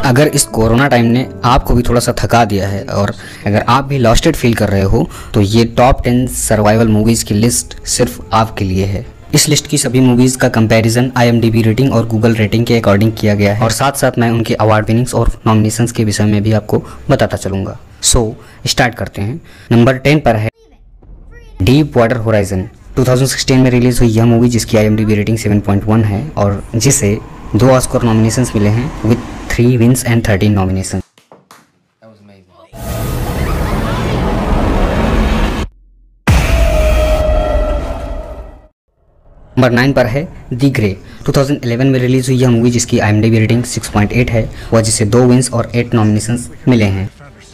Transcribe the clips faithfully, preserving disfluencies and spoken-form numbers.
अगर इस corona time ने आपको भी थोड़ा सा थका दिया है और अगर आप भी लॉस्टेड फील कर रहे हो तो ये टॉप टेन सर्वाइवल मूवीज़ की लिस्ट सिर्फ आपके लिए है। इस लिस्ट की सभी मूवीज़ का comparison I M D B rating और गूगल रेटिंग के अकॉर्डिंग किया गया है और साथ साथ मैं उनके अवार्ड विनिंग्स और नॉमिनेशंस के विषय में भी आपको बताता चलूँगा। सो स्टार्ट करते हैं। नंबर टेन पर है Deep Water Horizon. Two thousand sixteen में रिलीज़ हुई यह मूवी जिसकी I M D B rating seven point one है और जिसे दो ऑस्कर नॉमिनेशंस मिले हैं with three wins and thirteen nomination. Number nine पर है The Grey. Two thousand eleven में रिलीज हुई यह मूवी जिसकी I M D B rating six point eight है और जिसे दो विन्स और एट नॉमिनेशंस मिले हैं।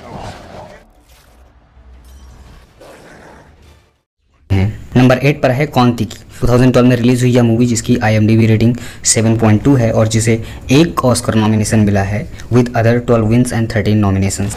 नंबर एट पर है कौंतिकी। टू थाउजेंड ट्वेल्व में रिलीज हुई यह मूवी जिसकी I M D B rating seven point two है और जिसे एक ऑस्कर नॉमिनेशन मिला है with other twelve wins and thirteen nominations.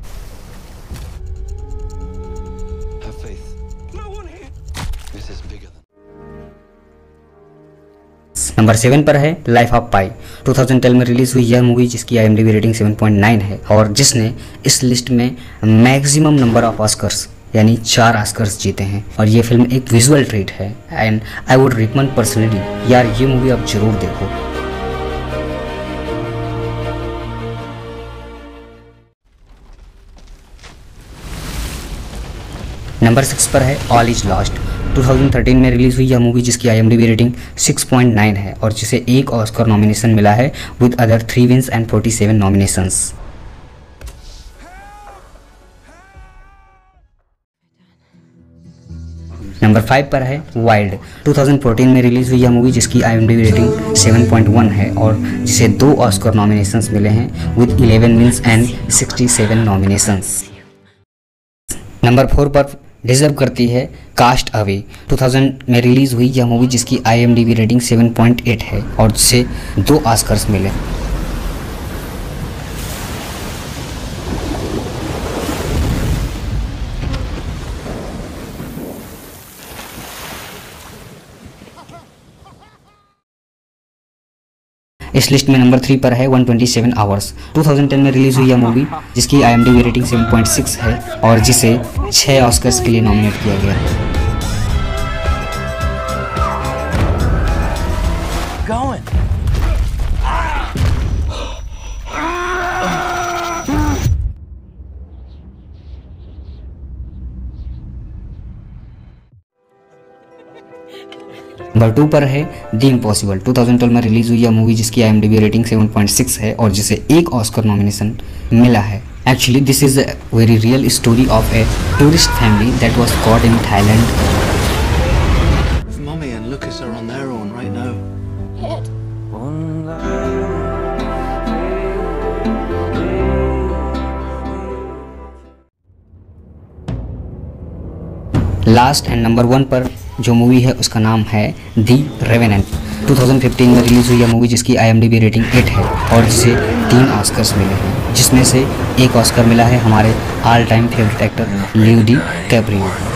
Number seven पर है life of Pi. Two thousand ten में रिलीज हुई यह मूवी जिसकी I M D B rating seven point nine है और जिसने इस लिस्ट में मैक्सिमम नंबर ऑफ ऑस्कर्स यानी चार ऑस्कर्स जीते हैं और ये फिल्म एक विजुअल ट्रीट है and I would recommend personally, यार ये मूवी आप जरूर देखो। नंबर सिक्स पर है all is lost. Two thousand thirteen में रिलीज हुई यह मूवी जिसकी I M D B rating six point nine है और जिसे एक ऑस्कर नॉमिनेशन मिला है with other three wins and forty seven nominations. Number five पर है वाइल्ड। टू थाउजेंड फोर्टीन में रिलीज हुई यह मूवी जिसकी I M D B rating seven point one है और जिसे दो ऑस्कर नॉमिनेशंस मिले हैं with eleven wins and sixty seven nominations. Number four पर डिजर्व करती है कास्ट अवे। टू थाउजेंड में रिलीज हुई यह मूवी जिसकी I M D B rating seven point eight है और जिसे दो ऑस्कर्स मिले। इस लिस्ट में नंबर थ्री पर है one twenty seven hours. Two thousand ten में रिलीज हुई यह मूवी जिसकी I M D B rating seven point six है और जिसे छह ऑस्कर्स के लिए नॉमिनेट किया गया है। नंबर टू पर है the impossible. Two thousand twelve में रिलीज हुई यह मूवी जिसकी I M D B rating seven point six है और जिसे एक ऑस्कर नॉमिनेशन मिला है। Actually this is a very real story of a tourist family that was caught in Thailand. Mommy and Lucas are on their own right now. Last and number one पर जो movie है उसका नाम है the revenant. Two thousand fifteen में release हुई यह movie जिसकी I M D B rating eight है और जिसे तीन ऑस्कर्स मिले हैं जिसमें से एक ऑस्कर मिला है हमारे all time favourite actor Leo D Caprio.